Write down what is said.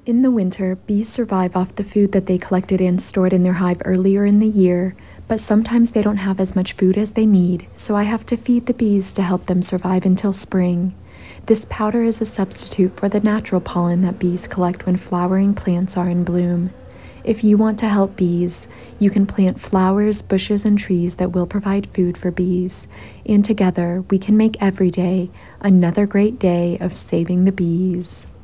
In the winter, bees survive off the food that they collected and stored in their hive earlier in the year, but sometimes they don't have as much food as they need, so I have to feed the bees to help them survive until spring. This powder is a substitute for the natural pollen that bees collect when flowering plants are in bloom. If you want to help bees, you can plant flowers, bushes, and trees that will provide food for bees, and together we can make every day another great day of saving the bees.